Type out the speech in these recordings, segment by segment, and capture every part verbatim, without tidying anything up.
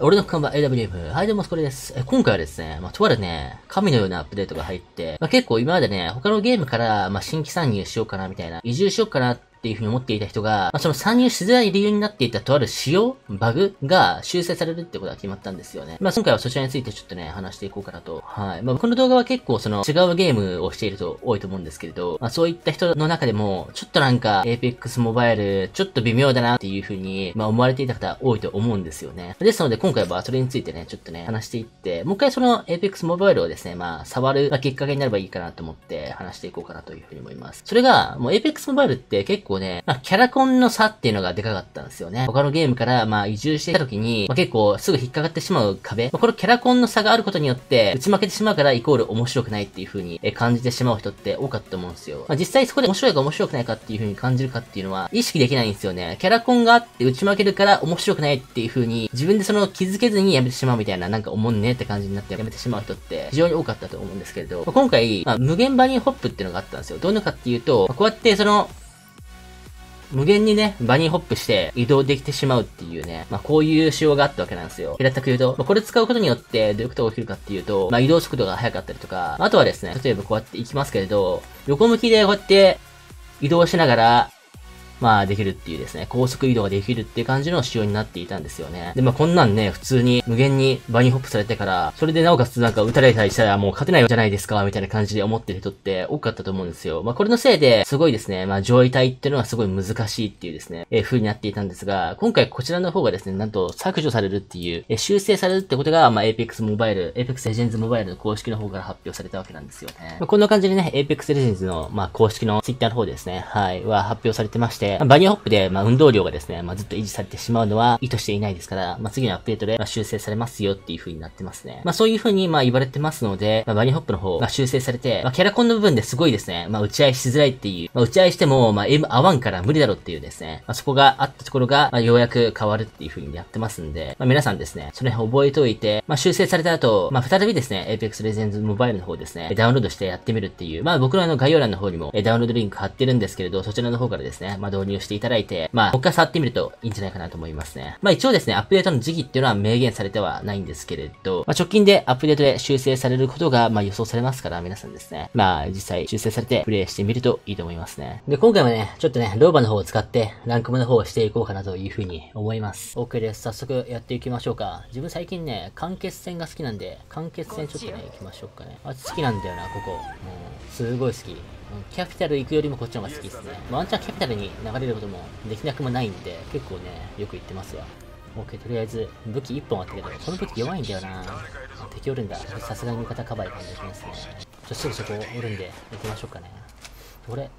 俺の看板 エーダブリューエム。はい、どうも、これです。え、今回はですね、まあ、とあるね、神のようなアップデートが入って、まあ、結構今までね、他のゲームから、まあ、新規参入しようかな、みたいな、移住しようかな、っていう風に思っていた人が、まあ、その参入しづらい理由になっていたとある仕様バグが修正されるってことが決まったんですよね。まあ、今回はそちらについてちょっとね、話していこうかなと。はい。まあ、この動画は結構その違うゲームをしている人多いと思うんですけれど、まあ、そういった人の中でも、ちょっとなんか、Apex モバイル、ちょっと微妙だなっていう風に、まあ、思われていた方多いと思うんですよね。ですので、今回はそれについてね、ちょっとね、話していって、もう一回その Apex モバイルをですね、まあ、触る、まあ、きっかけになればいいかなと思って話していこうかなという風に思います。それが、もう Apex モバイルって結構ね、まあ、キャラコンの差っていうのがでかかったんですよね。他のゲームから、まあ、移住していた時に、まあ、結構すぐ引っかかってしまう壁。まあ、このキャラコンの差があることによって、打ち負けてしまうからイコール面白くないっていう風に感じてしまう人って多かったと思うんですよ。まあ、実際そこで面白いか面白くないかっていう風に感じるかっていうのは、意識できないんですよね。キャラコンがあって打ち負けるから面白くないっていう風に、自分でその気づけずにやめてしまうみたいな、なんか思んねって感じになってやめてしまう人って非常に多かったと思うんですけれど、まあ、今回、まあ、無限バニーホップっていうのがあったんですよ。どういうのかっていうと、まあ、こうやってその、無限にね、バニーホップして移動できてしまうっていうね、まあこういう仕様があったわけなんですよ。平たく言うと、まあ、これ使うことによってどういうことが起きるかっていうと、まあ移動速度が速かったりとか、あとはですね、例えばこうやって行きますけれど、横向きでこうやって移動しながら、まあできるっていうですね、高速移動ができるっていう感じの仕様になっていたんですよね。で、まあこんなんね、普通に無限にバニーホップされてから、それでなおかつなんか撃たれたりしたらもう勝てないじゃないですか、みたいな感じで思ってる人って多かったと思うんですよ。まあこれのせいで、すごいですね、まあ上位体っていうのはすごい難しいっていうですね、えー、風になっていたんですが、今回こちらの方がですね、なんと削除されるっていう、えー、修正されるってことが、まあ Apex モバイル、Apex Legends モバイルの公式の方から発表されたわけなんですよね。まあ、こんな感じでね、Apex Legends の、まあ公式の Twitter の方ですね、はい、は発表されてまして、まあ、バニーホップでまあ運動量がですね、まあずっと維持されてしまうのは意図していないですから、まあ次のアップデートでまあ修正されますよっていう風になってますね。まあそういう風にまあ言われてますので、まあバニーホップの方が修正されて、まあキャラコンの部分ですごいですね、まあ打ち合いしづらいっていう、まあ打ち合いしてもまあ M 合わんから無理だろっていうですね、まあそこがあったところが、まあようやく変わるっていう風にやってますんで、まあ皆さんですね、その辺覚えておいて、まあ修正された後、まあ再びですね、Apex Legends モバイルの方ですね、ダウンロードしてやってみるっていう、まあ僕のあの概要欄の方にもダウンロードリンク貼ってるんですけれど、そちらの方からですね、まあ導入していただいて、まあもう一回触ってみるといいんじゃないかなと思いますね。まあ一応ですね、アップデートの時期っていうのは明言されてはないんですけれど、まあ直近でアップデートで修正されることがまあ予想されますから、皆さんですね、まあ実際修正されてプレイしてみるといいと思いますね。で、今回はね、ちょっとね、ローバの方を使ってランクムの方をしていこうかなというふうに思います。OK です。早速やっていきましょうか。自分最近ね、間欠戦が好きなんで、間欠戦ちょっとね、行きましょうかね。あ、好きなんだよな、ここ。もう、すごい好き。キャピタル行くよりもこっちの方が好きですね。ワンチャンキャピタルに流れることもできなくもないんで、結構ね、よく言ってますわ。OK、とりあえず、武器いっぽんあったけど、この武器弱いんだよな。敵おるんだ。さすがに味方カバー感じますね。ちょっとすぐそこおるんで、行きましょうかね。これ。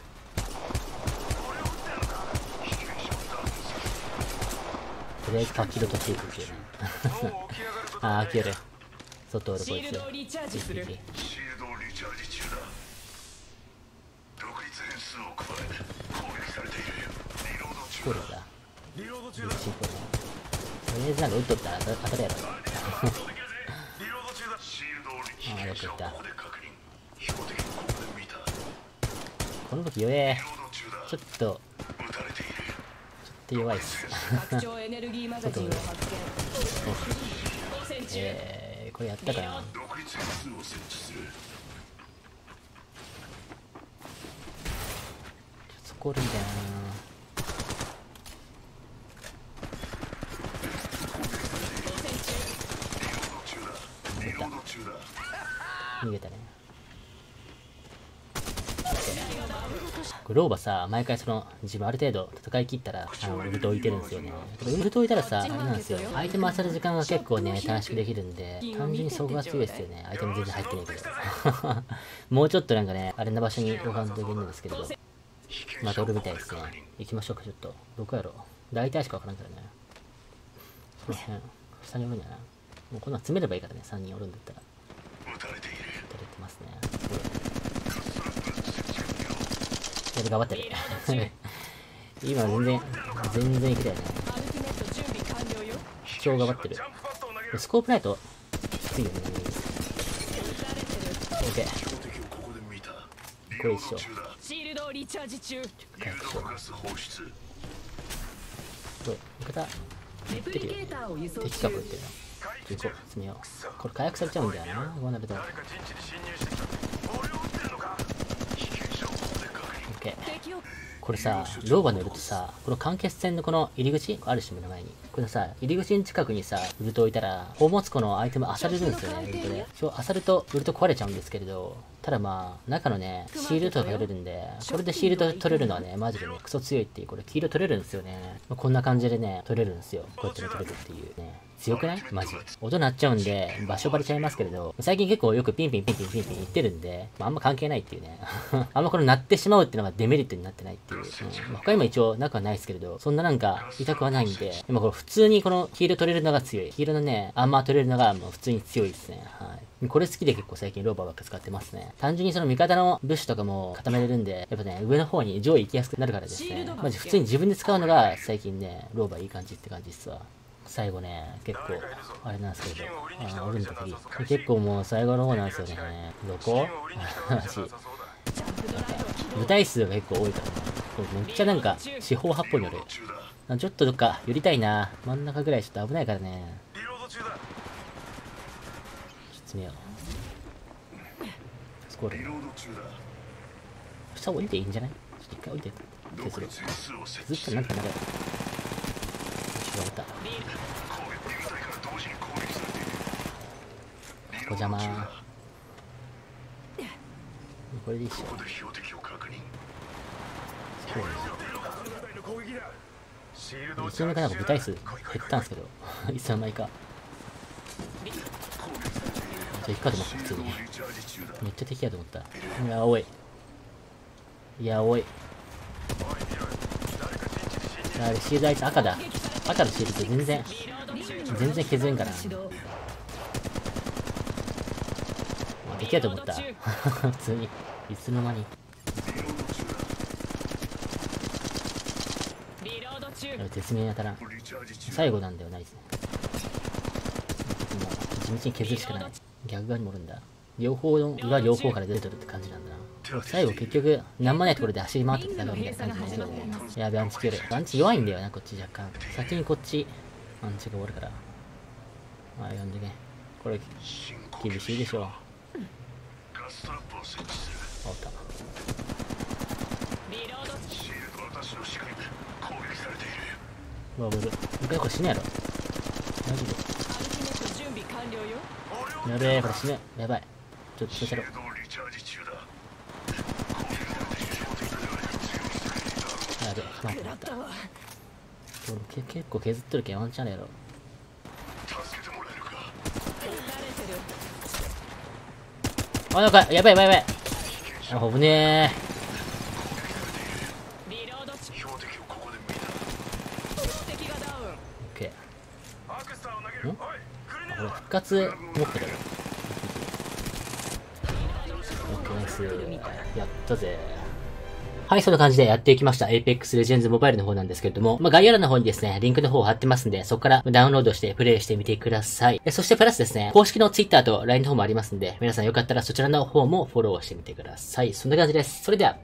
とりあえずパッキリ落としていくっていうね。あー、消える。外おるこいつ。コールだ。リロード中だ。とりあえずなんか撃っとったら当たるやろ。ああ、よく言った。この武器弱え。ちょっと、ちょっと弱いっす。えー、これやったかな。そこおるんだよな。逃げたね。ローバさ、毎回その、自分ある程度戦い切ったら、あの、ウルト置いてるんですよね。ウルト置いたらさ、あれなんですよ。アイテム漁る時間が結構ね、短縮できるんで、単純にそこが強いですよね。アイテム全然入ってないけど。もうちょっとなんかね、あれな場所に置かんといけないんですけれど。またおるみたいですね。行きましょうか、ちょっと。どこやろう。大体しかわからんからね。その辺、下におるんやな。もうこんなん詰めればいいからね、さんにんおるんだったら。撃たれてますね。やる頑張ってる。今全然、全然いけたよね。超頑張ってる。スコープないと、きついよね。オッケー。これ一緒。回復しよう。すごい。味方、 言ってるよ。敵かこ言ってるな。行こう、進めよう。これ火薬されちゃうんだよな、こうなると。オッケー。これさ、ローバによるとさ、この間欠泉のこの入り口あるし、目の前に。これさ、入り口の近くにさ、ウルト置いたら、宝物庫のアイテム漁れるんですよね、ウルトで。そう、漁ると、ウルト壊れちゃうんですけれど、ただまあ、中のね、シールドが取れるんで、これでシールド取れるのはね、マジでね、クソ強いっていう、これ黄色取れるんですよね。まあ、こんな感じでね、取れるんですよ。こうやってね、取れるっていうね。強くないマジ。音鳴っちゃうんで、場所バレちゃいますけれど、最近結構よくピンピンピンピンピンピン言ってるんで、まあ、あんま関係ないっていうね。あんまこの鳴ってしまうっていうのがデメリットになってないっていう。うんまあ、他にも一応なくはないですけれど、そんななんか痛くはないんで、でもこれ普通にこのヒール取れるのが強い。ヒールのね、アーマー取れるのがもう普通に強いですね。はい。これ好きで結構最近ローバーばっか使ってますね。単純にその味方のブッシュとかも固めれるんで、やっぱね、上の方に上位行きやすくなるからですね。マジ普通に自分で使うのが最近ね、ローバーいい感じって感じっすわ。最後ね、結構、あれなんですけど、あ、俺の時、結構もう最後の方なんですよね。どこ話。舞台数が結構多いからね。これめっちゃなんか、四方八方による。ちょっとどっか寄りたいな。真ん中ぐらいちょっと危ないからね。詰めよう。スコール。下降りていいんじゃないちょっと一回降りて。削る。削ったらなんか長い。終わった。お邪魔。これでいいっしょ。いつの間にかなんか舞台数減ったんですけど、いつの間にか。じゃあ行くかと思った、普通に。めっちゃ敵やと思った。いや、おい。いや、おい。あれ、シールドあいつ赤だ。赤のシールド全然、全然削れんからな。敵やと思った。普通に。いつの間に。絶妙に当たらん。最後なんだよ、ナイス。今、地道に削るしかない。逆側にもおるんだ。両方の裏両方から出てるって感じなんだな。最後結局、なんもないところで走り回ってきたのみたいな感じなんだけど、やべ、アンチ来る。アンチ弱いんだよな、こっち若干。先にこっち、アンチが終わるから。ああ、呼んでね。これ、厳しいでしょう。終わった。うわ、ブル。一回これ死ぬやろ。マジで。やべえ、これ死ぬ。やばい。ちょっと、そろ。やべえ、待って待った。け結構削っとるけんワンチャンやろ。あ、なんか、やばいやばいやばい。あ、危ねえ。オッケー。ん？あ、これ復活持ってる。オッケー、ナイス。やったぜ。はい、そんな感じでやっていきました。Apex Legends Mobile の方なんですけれども、まあ、概要欄の方にですね、リンクの方を貼ってますんで、そこからダウンロードしてプレイしてみてください。そしてプラスですね、公式の Twitter と ライン の方もありますんで、皆さんよかったらそちらの方もフォローしてみてください。そんな感じです。それでは。